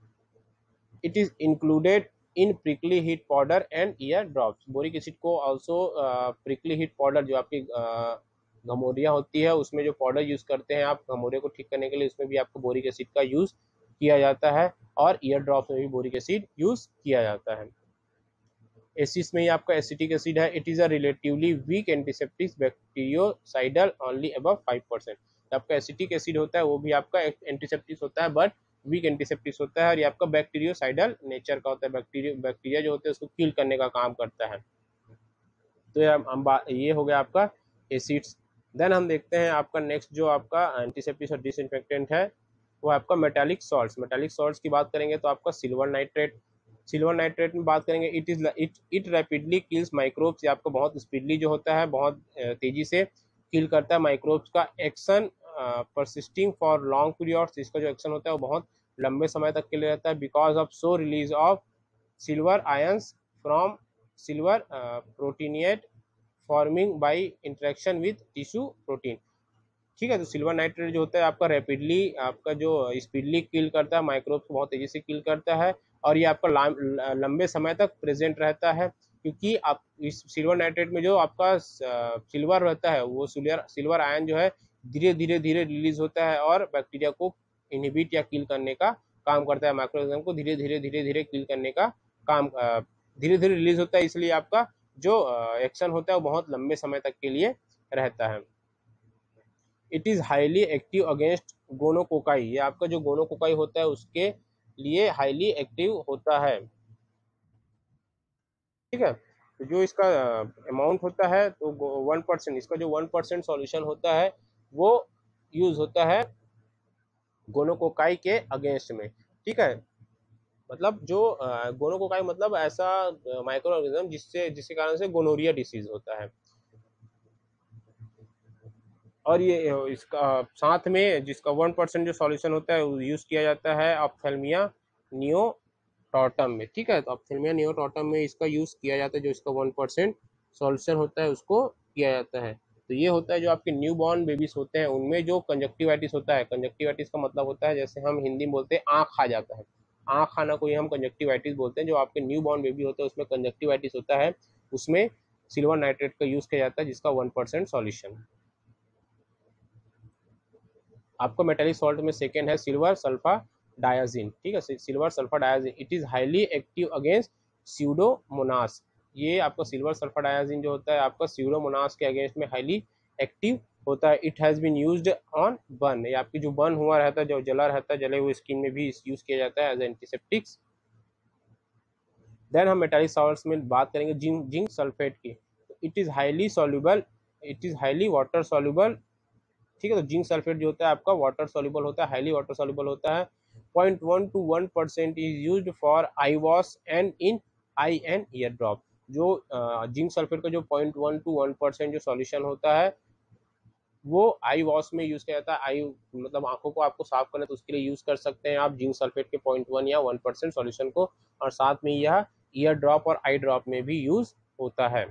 It is included in prickly heat powder and ear drops. Boric acid को ऑल्सो प्रिकली हीट पाउडर, जो आपकी घमौरिया होती है उसमें जो पाउडर यूज करते हैं आप घमौरिया को ठीक करने के लिए, उसमें भी आपको बोरिक एसिड का यूज किया जाता है। और ईयर ड्रॉप्स में भी बोरिक एसिड यूज किया जाता है। एसिड्स में ही आपका एसिटिक एसिड है। It is a relatively weak antiseptic bactericidal only above 5%। आपका एसिटिक एसिड होता है वो भी आपका एंटीसेप्टिक होता है, बट वीक एंटीसेप्टिक होता है। और ये आपका बैक्टीरियोसाइडल नेचर का होता है, बैक्टीरिया जो होते हैं उसको किल करने का काम करता है। तो ये हो गया आपका एसिड्स। देन हम देखते हैं आपका नेक्स्ट जो आपका एंटीसेप्टिक और डिसइंफेक्टेंट है वो आपका मेटालिक सॉल्ट्स। मेटालिक सॉल्ट्स की बात करेंगे तो आपका सिल्वर नाइट्रेट। सिल्वर नाइट्रेट में बात करेंगे, इट रैपिडली किल्स माइक्रोब्स। ये आपको बहुत स्पीडली जो होता है बहुत तेजी से किल करता है माइक्रोब्स का। Action persisting for long periods, इसका जो एक्शन होता है वो बहुत लंबे समय तक के लिए रहता है। Because of so release of silver ions from silver proteinate forming by interaction with tissue protein, ठीक है। तो सिल्वर नाइट्रेट जो होता है आपका रैपिडली, आपका जो स्पीडली किल करता है माइक्रोब्स को, बहुत तेजी से किल करता है। और ये आपका लंबे समय तक प्रेजेंट रहता है, क्योंकि आप इस सिल्वर नाइट्रेट में जो आपका सिल्वर रहता है वो सिल्वर आयन जो है धीरे धीरे रिलीज होता है और बैक्टीरिया को इनहिबिट या किल करने का काम करता है। माइक्रोऑर्गेनिज्म को धीरे धीरे किल करने का काम धीरे धीरे रिलीज होता है, इसलिए आपका जो एक्शन होता है वो बहुत लंबे समय तक के लिए रहता है। It is highly active against gonococci. ये आपका जो गोनोकोकाई होता है उसके लिए हाईली एक्टिव होता है, ठीक है। तो जो इसका अमाउंट होता है तो 1%, इसका जो 1% सॉल्यूशन होता है वो यूज होता है गोनोकोकाई के अगेंस्ट में, ठीक है। मतलब जो गोनोकोकाई मतलब ऐसा माइक्रो ऑर्गेनिज्म जिसके कारण से गोनोरिया डिसीज होता है। और ये इसका साथ में जिसका 1% जो सॉल्यूशन होता है वो यूज किया जाता है ऑप्थेल्मिया नियोटॉटम में, ठीक है। तो ऑप्थेल्मिया नियोटॉटम में इसका यूज किया जाता है, जो इसका 1% सॉल्यूशन होता है उसको किया जाता है। तो ये होता है जो आपके न्यू बॉर्न बेबीज होते हैं उनमें जो कंजक्टिवाइटिस होता है। कंजक्टिवाइटिस का मतलब होता है जैसे हम हिंदी में बोलते हैं आँख खा जाता है, आँख खाना को ही हम कंजक्टिवाइटिस बोलते हैं। जो आपके न्यू बॉर्न बेबी होते हैं उसमें कंजक्टिवाइटिस होता है, उसमें सिल्वर नाइट्रेट का यूज किया जाता है जिसका 1% सॉल्यूशन। आपको मेटालिक सॉल्ट में सेकेंड है सिल्वर सल्फा डायाजिन। ठीक है, silver sulfadiazine, it is highly active against pseudomonas. ये आपका सिल्वर सल्फा डायाजिन जो होता है आपका स्यूडोमोनास के अगेंस्ट में हाईली एक्टिव होता है। It has been used on burn, ये आपकी जो बर्न हुआ रहता है, जो जला रहता है, जले हुए स्किन में भी यूज किया जाता है एज एंटीसेप्टिक्स। देन हम मेटालिक सॉल्ट्स में बात करेंगे जिंक सल्फेट की। It is highly soluble, it is highly water soluble. ठीक है, तो जिंक सल्फेट जो होता है आपका वाटर सॉल्युबल होता है, हाईली वाटर सॉल्युबल होता है। 0.1 to 1% is used for eye wash and in eye and ear drop. जो जिंक सल्फेट का जो 0.1 to 1% जो सॉल्यूशन होता है वो आई वॉश में यूज किया जाता है। आई मतलब आंखों को आपको साफ करना है तो उसके लिए यूज कर सकते हैं आप जिंक सल्फेट के 0.1 या 1% सॉल्यूशन को, और साथ में यह ईयर ड्रॉप और आई ड्रॉप में भी यूज होता है।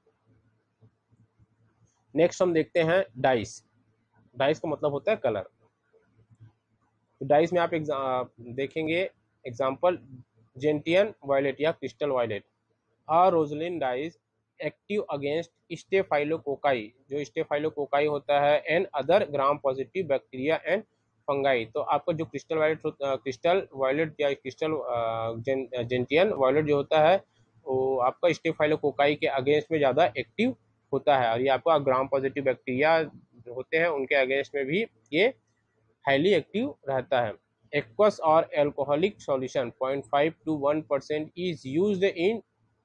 नेक्स्ट हम देखते हैं डाइस। डाइस का मतलब होता है कलर। तो डाइस में आप देखेंगे एग्जाम्पल जेंटियन वायलेट या crystal violet. A rosaniline dyes active against staphylococci, जो स्टेफाइलोकोकाई होता है and other gram positive bacteria and fungi. तो आपका जो क्रिस्टल वायलेट या क्रिस्टल जेंटियन वायलेट जो होता है वो आपका स्टेफाइलोकोकाई के अगेंस्ट में ज़्यादा एक्टिव होता है, और ये आपका ग्राम पॉजिटिव बैक्टीरिया जो होते हैं उनके अगेंस्ट में भी ये हाईली एक्टिव रहता है। एक्वस और alcoholic solution 0.5 to 1% is used in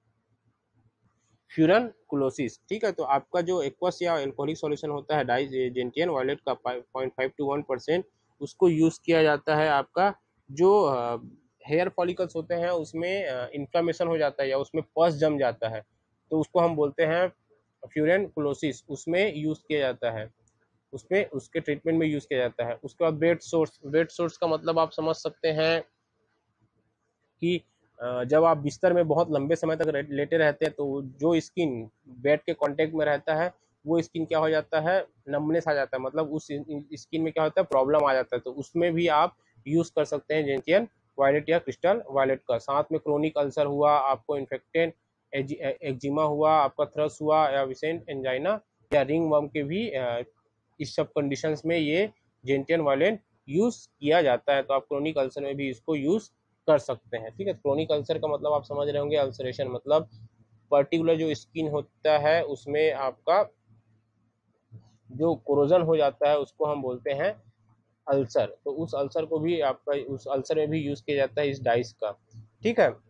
furunculosis. ठीक है, तो आपका जो एक्वस या एल्कोहलिक सॉल्यूशन होता है डाइजेंटियन वायलेट का 0.5 to 1%, उसको यूज़ किया जाता है आपका जो हेयर फॉलिकल्स होते हैं उसमें इन्फ्लामेशन हो जाता है या उसमें पस जम जाता है, तो उसको हम बोलते हैं फ्यूरनकुलोसिस, उसमें यूज़ किया जाता है, उसमें उसके ट्रीटमेंट में यूज़ किया जाता है। उसके बाद बेड सोर्स का मतलब आप समझ सकते हैं कि जब आप बिस्तर में बहुत लंबे समय तक लेटे रहते हैं तो जो स्किन बेड के कांटेक्ट में रहता है वो स्किन क्या हो जाता है, नमनेस आ जाता है, मतलब उस स्किन में क्या होता है, प्रॉब्लम आ जाता है, तो उसमें भी आप यूज़ कर सकते हैं जेंटियन वायलेट या क्रिस्टल वायलेट का। साथ में क्रोनिक अल्सर हुआ, आपको इन्फेक्टेड एक्जिमा हुआ, आपका थ्रस हुआ या विसेंट एंजाइना या रिंग वर्म के भी इस सब कंडीशंस में ये जेंटियन वायलेट यूज़ किया जाता है। तो आप क्रोनिक अल्सर में भी इसको यूज़ कर सकते हैं। ठीक है, क्रोनिक अल्सर का मतलब आप समझ रहे होंगे, अल्सरेशन मतलब पर्टिकुलर जो स्किन होता है उसमें आपका जो कोरोजन हो जाता है उसको हम बोलते हैं अल्सर। तो उस अल्सर को भी आपका उस अल्सर में भी यूज किया जाता है इस डाइस का। ठीक है,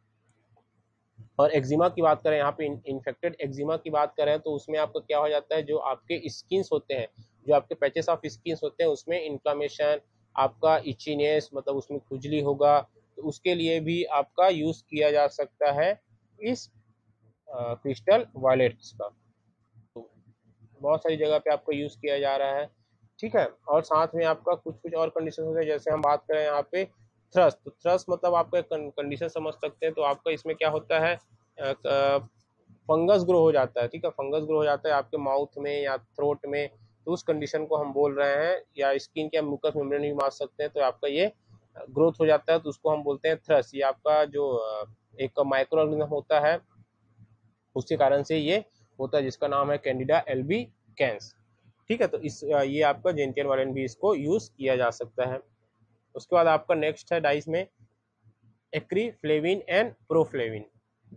और एक्जिमा की बात करें, यहाँ पे इन्फेक्टेड एक्जिमा की बात करें तो उसमें आपका क्या हो जाता है, जो आपके स्किन्स होते हैं, जो आपके पैचेस ऑफ स्किन्स होते हैं उसमें इन्फ्लामेशन, आपका इचीनेस मतलब उसमें खुजली होगा, तो उसके लिए भी आपका यूज किया जा सकता है इस क्रिस्टल वायलेट्स का। तो बहुत सारी जगह पे आपको यूज किया जा रहा है। ठीक है, और साथ में आपका कुछ कुछ और कंडीशन होते हैं, जैसे हम बात करें यहाँ पे थ्रस्ट। तो थ्रस्ट मतलब आपका कंडीशन समझ सकते हैं, तो आपका इसमें क्या होता है, फंगस ग्रो हो जाता है। ठीक है, फंगस ग्रो हो जाता है आपके माउथ में या थ्रोट में, तो उस कंडीशन को हम बोल रहे हैं, या स्किन के म्यूकस मेम्ब्रेन भी मार सकते हैं, तो आपका ये ग्रोथ हो जाता है, तो उसको हम बोलते हैं थ्रस्ट। ये आपका जो एक माइक्रो ऑर्गेनिज्म होता है उसके कारण से ये होता है, जिसका नाम है कैंडिडा एल्बी कैंस। ठीक है, तो इस ये आपका जेंटियन वायलेट भी इसको यूज किया जा सकता है। उसके बाद आपका नेक्स्ट है डाइस में एक्रीफ्लेविन एंड प्रोफ्लेविन।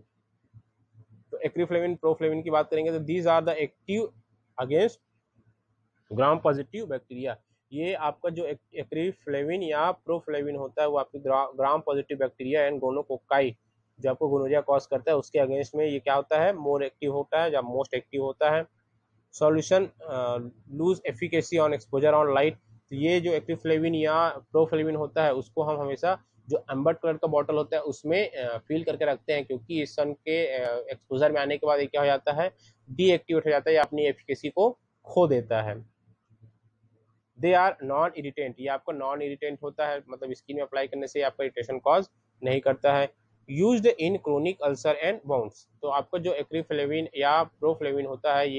तो एक्रीफ्लेविन प्रोफ्लेविन की बात करेंगे तो these are the active against gram positive bacteria. ये आपका जो एक्रीफ्लेविन या प्रोफ्लेविन होता है वो आपकी gram positive bacteria and gonococci जो आपको गोनोरिया कॉज करता है उसके अगेंस्ट में ये क्या होता है, मोर एक्टिव होता है या मोस्ट एक्टिव होता है। Solution lose efficacy on exposure on light. तो ये जो एक्टिफ्लेविन या प्रोफ्लेविन होता है उसको हम हमेशा जो एम्बर कलर का बॉटल होता है उसमें फील करके रखते हैं, क्योंकि इस सन के एक्सपोजर में आने के बाद ये क्या हो जाता है, डीएक्टिवेट हो जाता है या अपनी एफिकेसी को खो देता है। दे आर नॉन इरिटेंट, ये आपका नॉन इरिटेंट होता है, मतलब स्किन में अप्लाई करने से आपका इरिटेशन कॉज नहीं करता है। Used in chronic ulcer and wounds. तो आपका जो एक्रीफ्लेविन या प्रोफ्लेविन होता है ये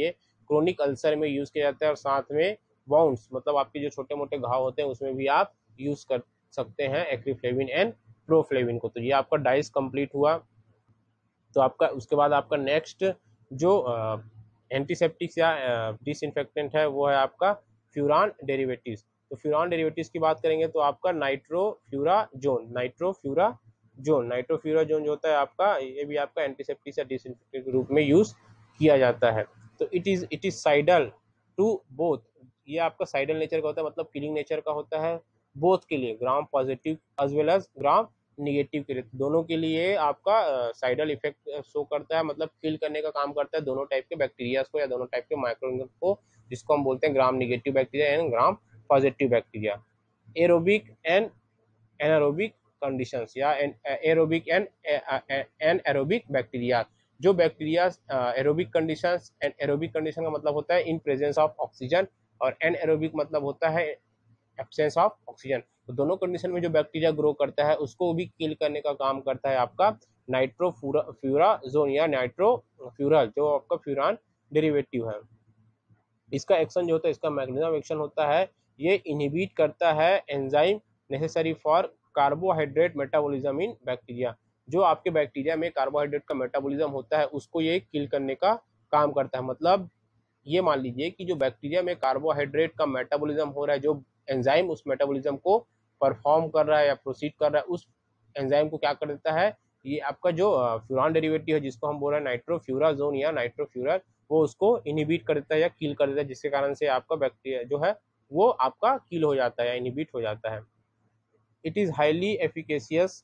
क्रोनिक अल्सर में यूज़ किया जाता है, और साथ में वाउंड्स मतलब आपके जो छोटे मोटे घाव होते हैं उसमें भी आप यूज़ कर सकते हैं एक्रिफ्लेविन एंड प्रोफ्लेविन को। तो ये आपका डाइस कंप्लीट हुआ। तो आपका उसके बाद आपका नेक्स्ट जो एंटीसेप्टिक्स या डिसइंफेक्टेंट है वो है आपका फ्यूरान डेरिवेटिव्स। तो फ्यूरान डेरिवेटिव्स की बात करेंगे तो आपका नाइट्रोफ्यूराजोन नाइट्रोफ्यूराजोन जो होता है आपका, ये भी आपका एंटीसेप्टिक्स या डिसइंफेक्टेंट के रूप में यूज किया जाता है। तो it is cidal to both, ये आपका साइडल नेचर का होता है, मतलब किलिंग नेचर का होता है बोथ के लिए, gram positive as well as gram negative के लिए, दोनों के लिए आपका साइडल इफेक्ट शो करता है, मतलब किल करने का काम करता है दोनों टाइप के बैक्टीरियाज को या दोनों टाइप के माइक्रोऑर्गेनिज्म को, जिसको हम बोलते हैं gram negative bacteria and gram positive bacteria. Aerobic and anaerobic conditions या एरोबिक एंड एनारोबिक बैक्टीरिया। जो bacteria aerobic conditions, and aerobic condition का मतलब होता है इन प्रेजेंस ऑफ ऑक्सीजन, और एनारोबिक मतलब होता है एब्सेंस ऑफ ऑक्सीजन। तो दोनों कंडीशन में जो बैक्टीरिया ग्रो करता है उसको भी किल करने का काम करता है आपका नाइट्रोफ्यूराजोन या नाइट्रोफ्यूरल, जो आपका फ्यूरान डेरिवेटिव है। इसका एक्शन जो होता है, इसका मैकेनिज्म एक्शन होता है, ये इनहिबिट करता है enzyme necessary for carbohydrate metabolism in bacteria. जो आपके बैक्टीरिया में कार्बोहाइड्रेट का मेटाबॉलिज्म होता है उसको ये किल करने का काम करता है। मतलब ये मान लीजिए कि जो बैक्टीरिया में कार्बोहाइड्रेट का मेटाबॉलिज्म हो रहा है, जो एंजाइम उस मेटाबॉलिज्म को परफॉर्म कर रहा है या प्रोसीड कर रहा है, उस एंजाइम को क्या कर देता है, ये आपका जो फ्यूरान डेरिवेटिव है जिसको हम बोल रहे हैं नाइट्रोफ्यूराजोन या नाइट्रोफ्यूरल, वो उसको इनहिबिट कर देता है या किल कर देता है, जिसके कारण से आपका बैक्टीरिया जो है वो आपका किल हो जाता है या इनहिबिट हो जाता है। It is highly efficacious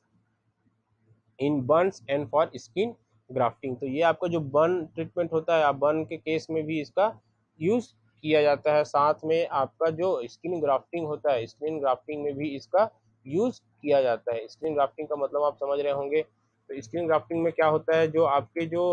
in burns and for skin grafting. तो ये आपका जो बर्न ट्रीटमेंट होता है या बर्न के केस में भी इसका यूज किया जाता है। साथ में आपका जो स्किन ग्राफ्टिंग होता है, स्किन ग्राफ्टिंग में भी इसका यूज किया जाता है। स्किन ग्राफ्टिंग का मतलब आप समझ रहे होंगे। तो स्किन ग्राफ्टिंग में क्या होता है, जो आपके जो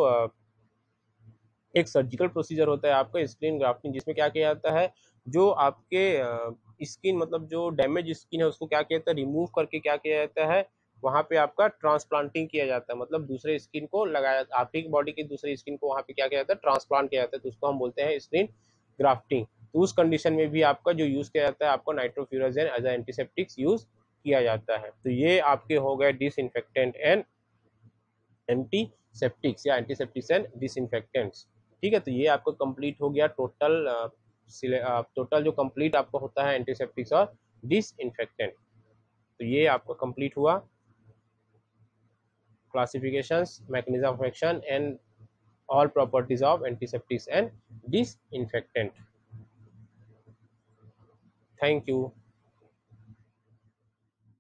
एक सर्जिकल प्रोसीजर होता है आपका स्किन ग्राफ्टिंग, जिसमें क्या किया जाता है, जो आपके स्किन मतलब जो डैमेज स्किन है उसको क्या किया जाता है, रिमूव करके क्या किया जाता है, वहाँ पे आपका ट्रांसप्लांटिंग किया जाता है, मतलब दूसरे स्किन को लगाया, आपकी बॉडी की दूसरी स्किन को वहाँ पे क्या किया जाता है, ट्रांसप्लांट किया जाता है। तो उसको हम बोलते हैं स्किन ग्राफ्टिंग। तो उस कंडीशन में भी आपका जो यूज किया जाता है, आपको नाइट्रोफ्यूराजोन एज एंटीसेप्टिक्स यूज किया जाता है। तो ये आपके हो गए डिसइंफेक्टेंट एंड एंटीसेप्टिक्स या एंटीसेप्टिक्स एंड डिसइंफेक्टेंट्स। ठीक है, तो ये आपको कंप्लीट हो गया टोटल जो कंप्लीट आपको होता है एंटीसेप्टिक्स और डिसइंफेक्टेंट। तो ये आपका कंप्लीट हुआ classifications, mechanism of action and all properties of antiseptics and disinfectant. Thank you.